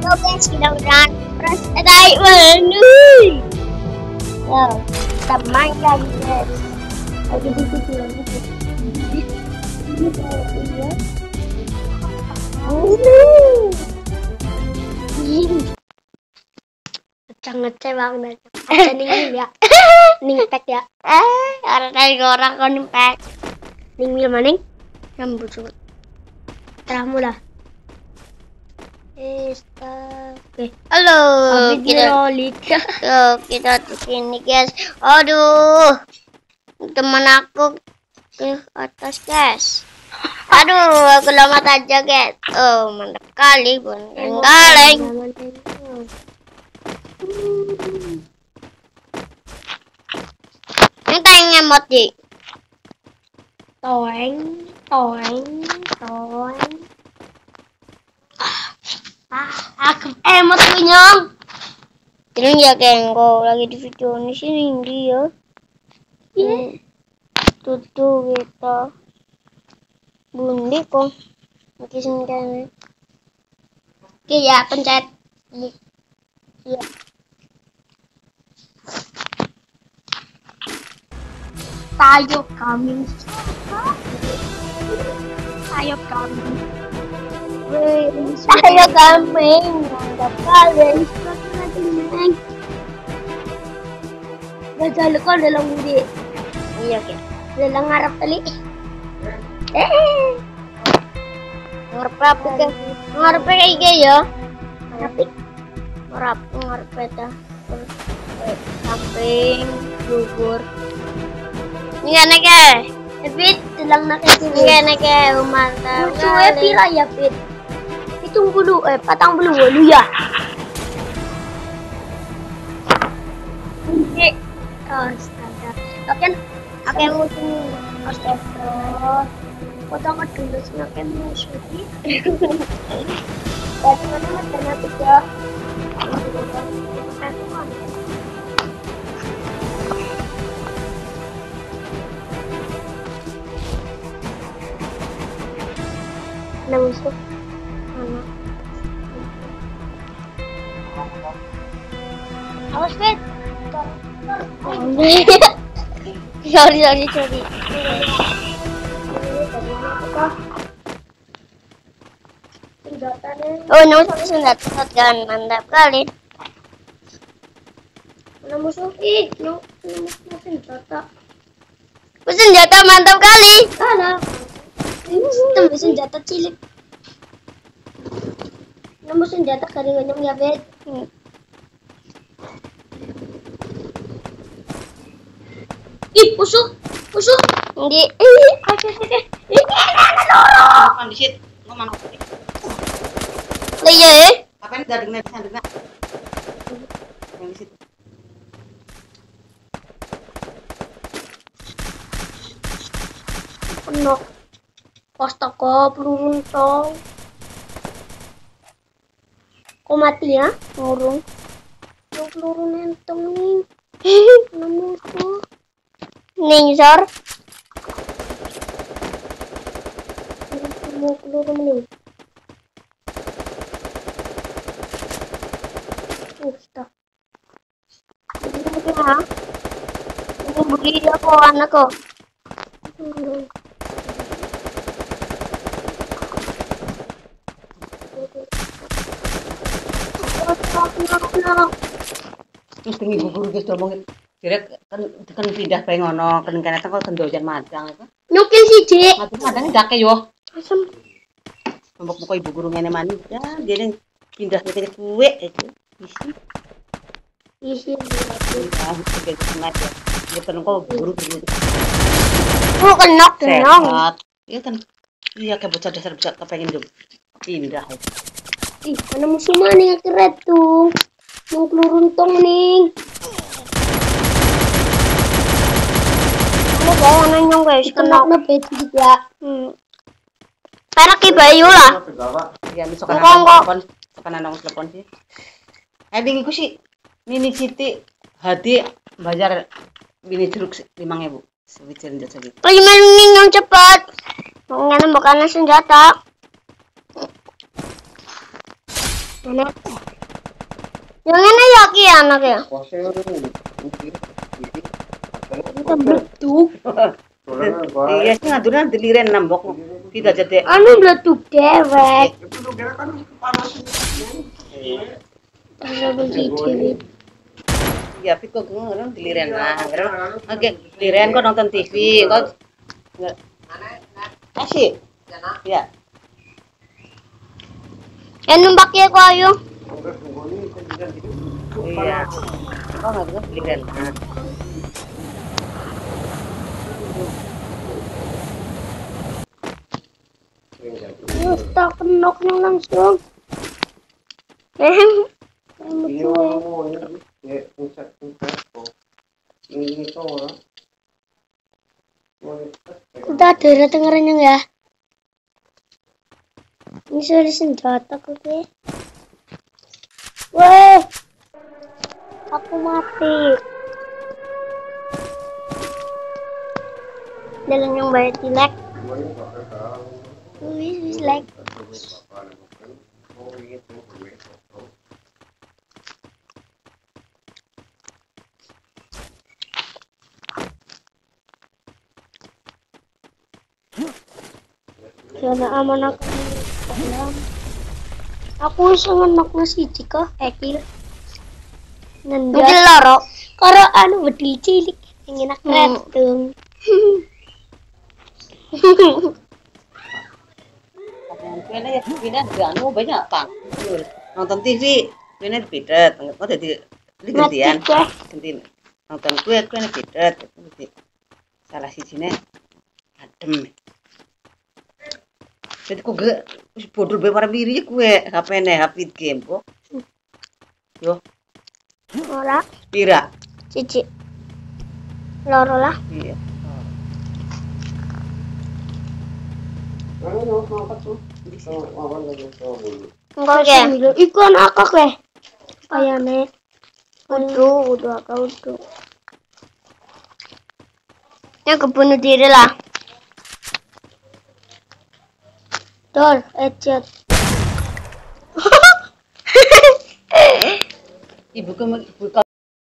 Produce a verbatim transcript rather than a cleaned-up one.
Halo guys, kita udah press tarik menu. Ya, kita main lagi guys. Lagi di situ lagi. Ngeceh banget. Ada ning ya. Ning pack ya. Eh, ada dari orang kon ning pack. Ning mil maning. Rambut sulit. Teramu lah. Oke. Halo. Kita Tuh, kita di sini guys. Aduh. Teman aku ke atas guys. Aduh, aku lama aja guys. Oh, mantap kali, Bun. Galeng. Ini tanya moti. Toeng, toeng, toeng. Ah, aku emot punyong. Ini ya kengko lagi di video ini sini dia. Iya. Tutu kita. Bundi kok. Mati sendiri. Oke ya, pencet. Iya. Tayo kami. Tayo kami. Tayo kami. Nggak kalian. Gajah ko dalang hindi. Iya oke. Dalang ngarap tali. Eh. Ngarap apa ke? Ngarap kayak gini ya. Tapi ngarap ngarap eta. Samping gugur. Ini anak ya. Pit, dalang na kayak gini. Ini anak ya, mantap. Cuy, pila ya Pit. Hitung bulu, eh patang bulu lu ya. Ini astaga. Oke, oke musuh. Astaga. Potong dulu semakin musuh. Dari mana macamnya tiga. Ada musuh. Mana? Awas, Fit. sorry, sorry, sorry. Oh, nama sampai senjata kan mantap kali. Mana musuh? Ih, no, nama senjata. Senjata mantap kali. Alah. Ini senjata cilik. Nama senjata kali nganyong ya, Bet. Ih, musuh, musuh. Hindi. Eh, oke, oke. Ini loro. Kan di situ, ngomong apa? Lah iya eh. Apa ini dari net sana? Yang di situ. Penuh. Astaga, peluru tong. Kok mati ya? Ngurung. Yang peluru nentong nih. Nemu tuh. Ningsor. Mau peluru nih. Ustaz. Ini ya. Ini beli aku anakku. Terus tinggi gugur guys ngomongin. Kira kan kan pindah pe ngono, kan kene kok kendojan madang apa? Nyukil siji. Madang-madang gake yo. Asem. Mbok-mbok ibu guru ngene mani ya, dia pindah ke kuwe itu. Isi. Isi. Ya, itu sangat ya. Dia perlu kok guru guru. Oh, kenok kenok. Iya kan. Iya kayak bocah dasar bocah kepengen dong. Pindah. Ih, mana musuh mana yang keren tuh? Mau peluru tong nih. Kamu bawa nanyong guys, kenok nebet juga. Hmm. Perak ki bayu lah. Ya besok kan telepon, tekan nang telepon sih. Eh bingung ku sih. Mini Siti hati bayar bini jeruk lima ribu. Sewitir jasa gitu. Lagi main yang cepat. Ngene bukan senjata. Anak. Yang ini ya ki anak ya. Kita beletuk. Iya sih ngaduran diliren nambok. Tidak jadi. Anu beletuk dewek. Ada begitu. Ya, tapi kok orang diliren lah. Oke, diliren kok nonton T V, kok nggak asik. Ya. Yang numpak ya kok ayo. Iya. Kok nggak bisa diliren. Terus tak kenoknya langsung. Eh. Udah ada dengerannya ya. Ini sudah senjata oke. Weh, aku mati. Jalan yang baik dilek. Wih, wih, like. Karena aman aku aku sangat makna siji kok ekil nenda loro karo anu bedil cilik ingin aku redung Kena ya pindah anu banyak Kang. Nonton T V, kena pidet, kok dadi gantian. Ganti nonton kue kena pidet. Salah sijine adem. Jadi kok gak bodoh be para biri kue H P-ne H P game kok. Yo. Ora. Pira? Cici. Loro lah. Iya. Enggak ya. Iku anak akak weh. Ayane. Udu, udu akak udu. Ya kebunuh diri lah. Dol, ecet. Ibu ke